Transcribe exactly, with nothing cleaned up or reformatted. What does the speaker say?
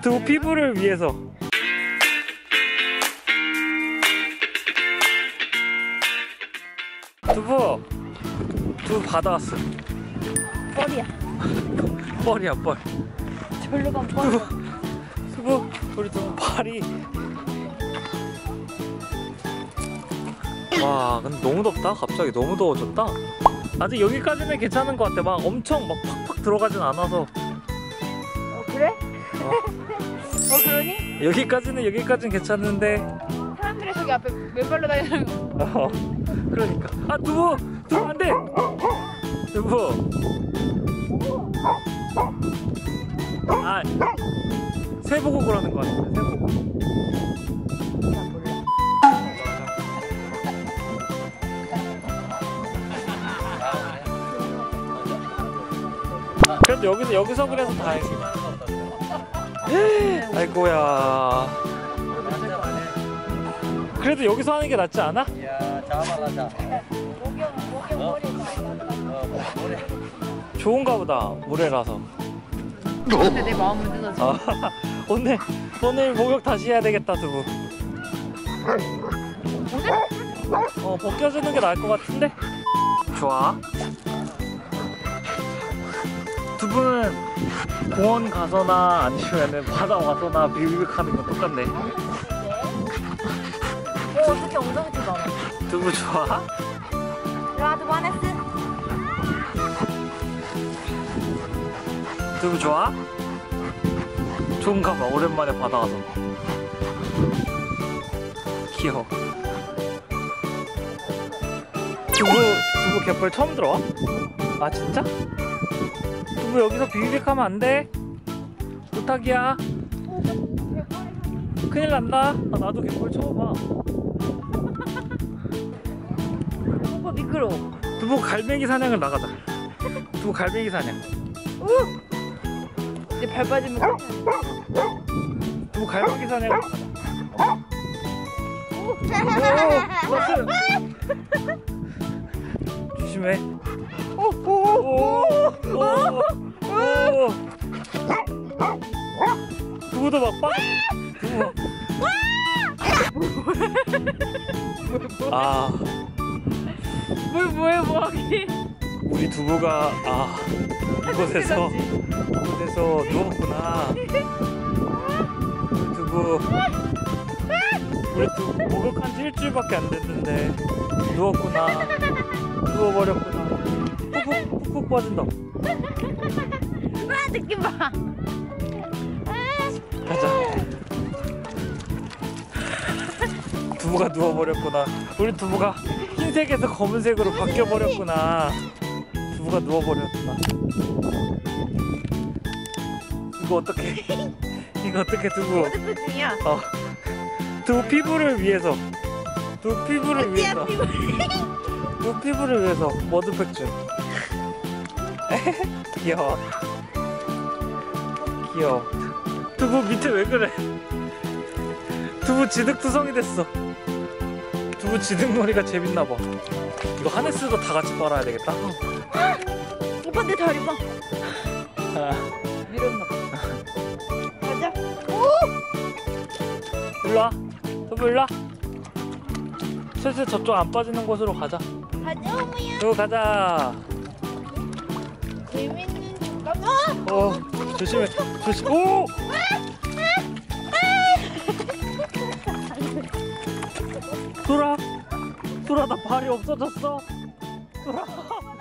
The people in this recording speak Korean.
두부 피부를 위해서. 두부 두부 받아왔어. 뻘이야. 뻘이야 뻘. 절로 간 뻘. 두부 두부 우리 두부 발이. 와 근데 너무 덥다. 갑자기 너무 더워졌다. 아직 여기까지는 괜찮은 것 같아. 막 엄청 막 팍팍 들어가진 않아서. 어 그래? 어. 어 그러니? 여기까지는 여기까지는 괜찮은데. 사람들이 저기 앞에 맨발로 다니는 거. 어 그러니까. 아 두부 두부 안돼. 두부. 아 새 보고 그러는 거 같아. 새 보고. 그래도 여기서 여기서 그래서 다행이다. 아이고야. 그래도 여기서 하는 게 낫지 않아? 야, 잡아라. 목욕 목욕 머리 많이 좋은가 보다. 모래라서. 근데 내 마음은 뜯어져. 아, 오늘 오늘 목욕 다시 해야 되겠다 두부. 어 벗겨주는 게 나을 것 같은데. 좋아. 두부는 공원 가서나 아니면은 바다 와서나 비비빅 하는 건 똑같네. 어 어떻게 엉덩이 뜯어? 두부 좋아? 라드 와네스. 두부 좋아? 좋은가 봐. 오랜만에 바다 와서. 귀여워. 두부 두부 갯벌 처음 들어와? 아 진짜? 두부 여기서 비비빅 하면 안 돼. 부탁이야. 큰일 난다. 아, 나도 갯벌 처음 와. 오빠 미끄러워. 두부 갈매기 사냥을 나가자. 두부 갈매기 사냥. 이제 발 빠지면 끝이야. 두부 갈매기 사냥을 나가자. 오, 버스. 조심해. 오, 오, 오, 오, 오. 두부도 막 빵. 두부. 아, 뭘 뭐해 뭐하기? 우리 두부가 아 이곳에서 이곳에서 누웠구나. 우리 두부. 우리 두부 목욕한 지 일주일밖에 안 됐는데 누웠구나. 누워버렸구나. 푹푹 푹푹 빠진다. 아 느낌 봐. 가자. 두부가 누워버렸구나. 우리 두부가 흰색에서 검은색으로 바뀌어버렸구나. 두부가 누워버렸구나. 이거 어떡해. 이거 어떡해 두부. 머드팩 중이야. 어. 두부 피부를 위해서. 두부 피부를 위해서. 두부 피부를 위해서 머드팩 준. 귀여워. 귀여워. 두부 밑에 왜 그래? 두부 지득투성이 됐어. 두부 지득머리가 재밌나봐. 이거 하네스도 다 같이 빨아야 되겠다. 오빠 내 다리 봐. 아, 밀었나 봐. 가자. 일로와. 두부 일로와. 슬슬 저쪽 안 빠지는 곳으로 가자. 가자 어머야. 두부 가자. 재밌는 잠깐만. 어 조심해. 조심. 오! 돌아. 돌아 나 발이 없어졌어. 돌아.